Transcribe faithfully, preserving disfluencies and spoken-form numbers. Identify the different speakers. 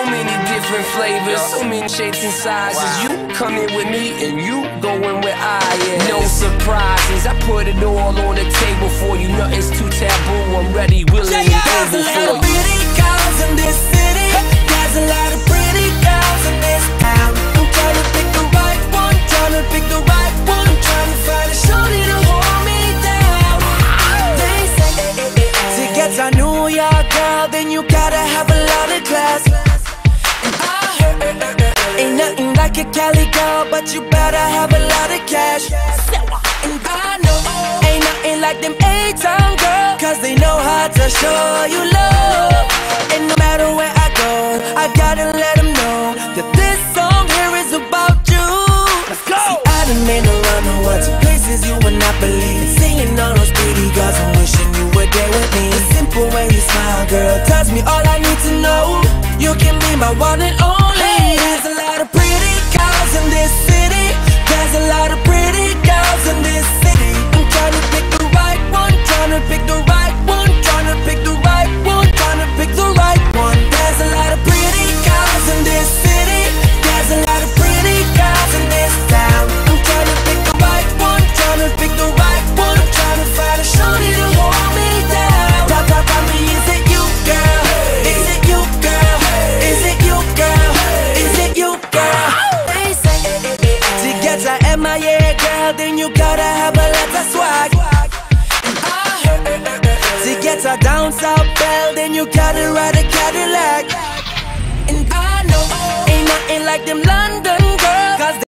Speaker 1: many different flavors, so many shapes and sizes. You coming with me and you going where I am. No surprises, I put it all on the table for you. Nothing's too taboo, I'm ready, willing, and able for you.
Speaker 2: There's a lot of pretty girls in this city. There's a lot of pretty girls in this town. I'm trying to pick the right one, trying to pick the right one. I'm trying to find a shorty to hold me down. They say to get a New York girl, then you gotta have a lot of class. And I heard ain't nothing like a Cali girl, but you better have a lot of cash. And I know ain't nothing like them A-Town girls, cause they know how to show you love. And no matter where I go, I gotta let them know that this song here is about you. Let's go! See, I done been around the world to places you would not believe. Seeing all those pretty girls and wishing you were there with me. The simple way you smile, girl, tells me all I need to know. You can be my one and only. There's a lot of pretty girls in this city. There's a lot of pretty girls in this city. I'm trying to pick the right one, trying to pick the right one, trying to pick the right one, trying to pick the right one. There's a lot of pretty girls in this city. There's a lot of pretty girls in this town. I'm trying to pick the right one, trying to pick the right one. I'm trying to find a shorty to hold me down. Talk about me, is it you, girl? Is it you, girl? Is it you, girl? Is it you, girl? They say to get a M I A girl, then you gotta have a lot of swag. And I heard to get a down south belle, then you gotta ride a Cadillac. And I know ain't nothing like them London